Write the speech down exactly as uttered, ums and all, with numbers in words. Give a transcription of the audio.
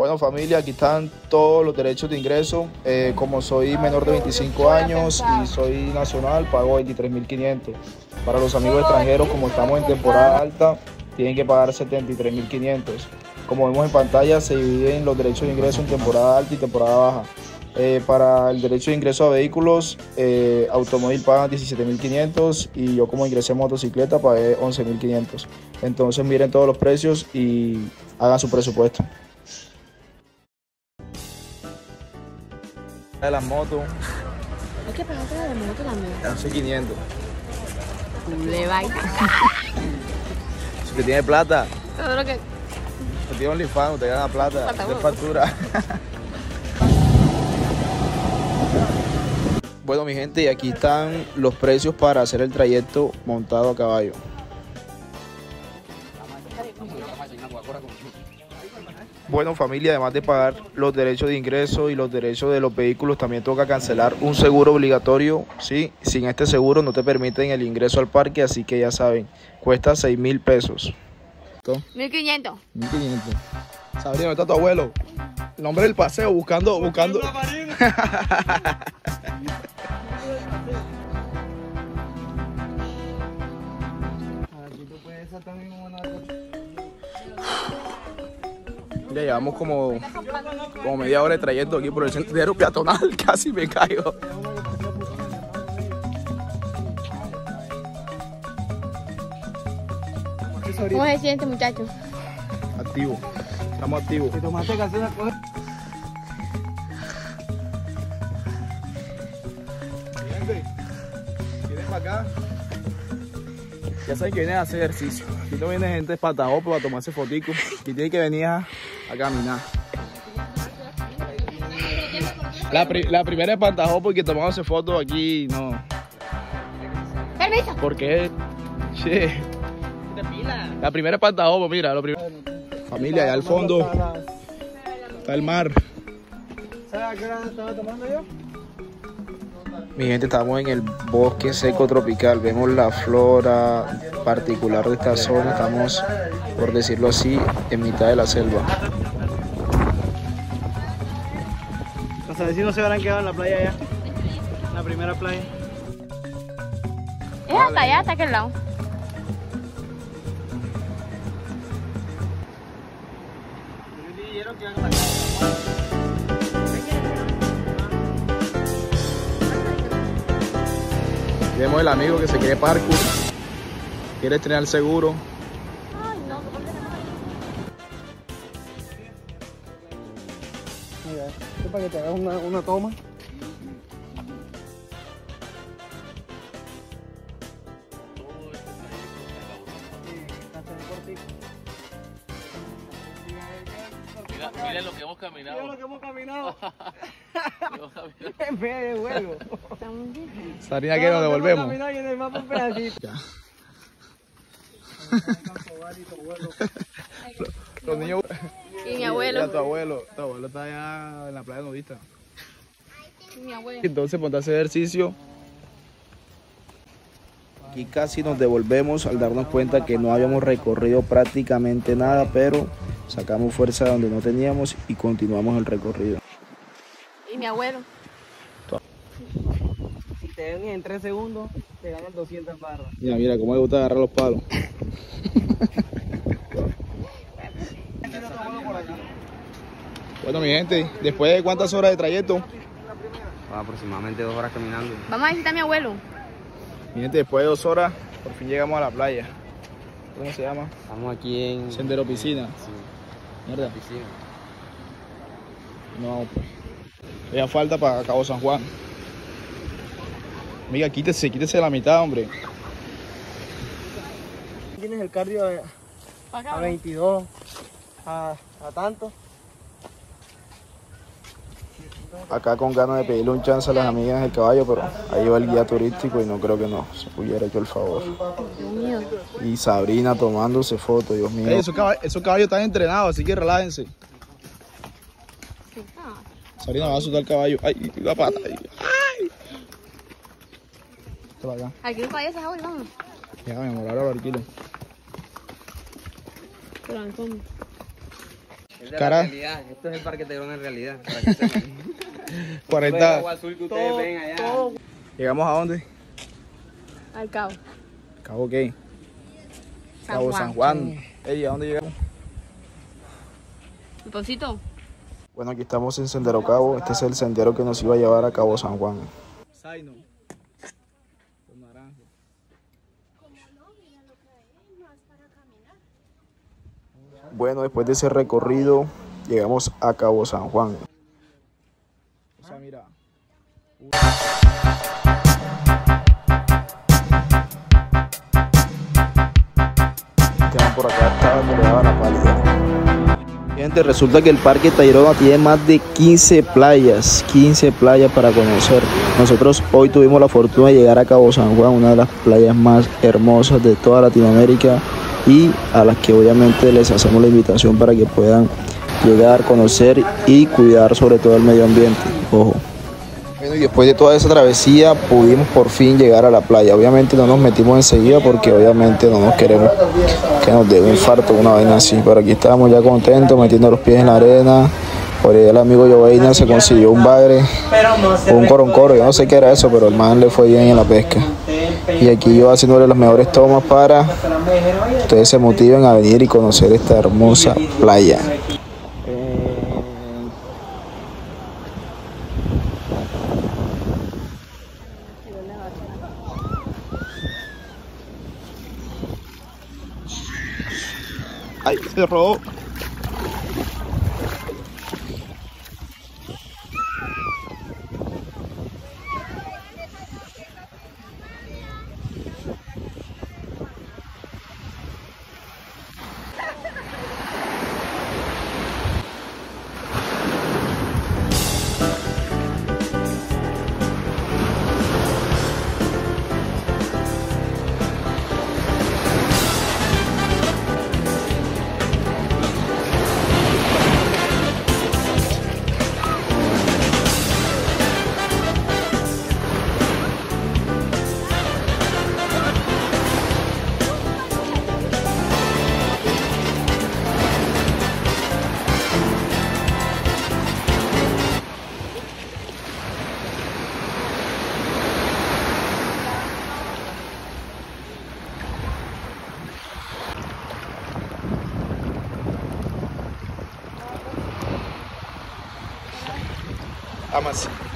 Bueno, familia, aquí están todos los derechos de ingreso. Eh, como soy menor de veinticinco años y soy nacional, pago veintitrés mil quinientos. Para los amigos extranjeros, como estamos en temporada alta, tienen que pagar setenta y tres mil quinientos. Como vemos en pantalla, se dividen los derechos de ingreso en temporada alta y temporada baja. Eh, para el derecho de ingreso a vehículos, eh, automóvil pagan diecisiete mil quinientos y yo, como ingresé en motocicleta, pagué once mil quinientos. Entonces miren todos los precios y hagan su presupuesto. De las motos. Hay que pagar la de moto también. once mil quinientos. Le vaina. Si usted tiene plata, Todo lo que... usted tiene OnlyFans, usted gana plata, usted factura. Bueno, mi gente, y aquí están los precios para hacer el trayecto montado a caballo. Bueno, familia, además de pagar los derechos de ingreso y los derechos de los vehículos, también toca cancelar un seguro obligatorio, ¿sí? Sin este seguro no te permiten el ingreso al parque, así que ya saben, cuesta seis mil pesos. mil quinientos. mil quinientos. Sabrina, ¿dónde está tu abuelo? El nombre del paseo, buscando, buscando. Ya llevamos como, como media hora de trayecto aquí por el sendero peatonal, casi me caigo. ¿Cómo se siente, muchacho? Activo, estamos activos. ¿Vienen para acá? Ya saben que vienen a hacer ejercicio. Aquí no viene gente espatajopo para tomarse foticos. Aquí tienen que venir a, a caminar. La, pri la primera espantajopo que tomándose fotos aquí, no. Permiso. ¿Por qué? Sí. La primera espantajopo, mira, lo primero. Familia, allá al fondo está el mar. ¿Sabes a qué hora estaba tomando yo? Mi gente, estamos en el bosque seco tropical. Vemos la flora particular de esta zona. Estamos, por decirlo así, en mitad de la selva. Los vecinos se habrán quedado en la playa ya. En la primera playa. Es hasta allá, hasta aquel lado. Vemos el amigo que se quiere parkour, quiere estrenar seguro. Ay, no, Mira, esto es para que te hagas una, una toma. Mira, mira lo que hemos caminado. Mira lo que hemos caminado. En vez de vuelo. Sarina, que nos devolvemos. Y en el mapa un pedacito. Ya. Los niños. Y mi abuelo. Ya, tu abuelo. Tu abuelo está allá en la playa nudista. Y mi abuelo. Entonces, ponte a hacer ejercicio. Aquí casi nos devolvemos al darnos cuenta que no habíamos recorrido prácticamente nada, pero sacamos fuerza de donde no teníamos y continuamos el recorrido. Y mi abuelo. Si te ven en tres segundos, te ganan doscientas barras. Mira, mira, cómo le gusta agarrar los palos. Bueno, mi gente, después de cuántas horas de trayecto, Aproximadamente dos horas caminando. Vamos a visitar a mi abuelo. mi gente, después de dos horas, por fin llegamos a la playa. ¿Cómo se llama? Estamos aquí en... Sendero Piscina. Sí, Mierda. piscina. No, pues. Ya falta para Cabo San Juan. Amiga, quítese, quítese la mitad, hombre. Tienes el cardio a, a veintidós, a, a tanto. Acá con ganas de pedirle un chance a las amigas del caballo, pero ahí va el guía turístico y no creo que no se hubiera hecho el favor. Dios mío. Y Sabrina tomándose fotos, Dios mío. Hey, esos, caballos, esos caballos están entrenados, así que relájense. ¿Qué pasa? Sabrina va a soltar el caballo. Ay, la pata. Ay. Esto para acá. Aquí no vayas a hoy, vamos. Ya, mi amor, ahora lo alquilo. Pero al fondo. Es de Cara. la realidad. Esto es el Parque Tayrona en realidad. Para que sepan. cuarenta. El agua azul que ustedes ven allá. ¿Llegamos a dónde? Al cabo. ¿Cabo qué? San Cabo Juan. San Juan. Ey, ¿a dónde llegamos? ¿El pancito? Bueno, aquí estamos en Sendero Cabo. Este es el sendero que nos iba a llevar a Cabo San Juan. Zaino. Con naranja. Bueno, después de ese recorrido, llegamos a Cabo San Juan. O sea, mira. Quedan por acá, está donde le daba la pálida. Gente, resulta que el Parque Tayrona tiene más de quince playas, quince playas para conocer. Nosotros hoy tuvimos la fortuna de llegar a Cabo San Juan, una de las playas más hermosas de toda Latinoamérica, y a las que obviamente les hacemos la invitación para que puedan llegar, conocer y cuidar sobre todo el medio ambiente. Ojo. Bueno, y después de toda esa travesía pudimos por fin llegar a la playa. Obviamente no nos metimos enseguida porque obviamente no nos queremos que nos dé un infarto, una vaina así. Pero aquí estábamos ya contentos, metiendo los pies en la arena. Por ahí el amigo Joveina se consiguió un bagre, un coroncoro, yo no sé qué era eso, pero el man le fue bien en la pesca. Y aquí yo haciéndole las mejores tomas para que ustedes se motiven a venir y conocer esta hermosa playa. ¡Ay, se robó! Amas.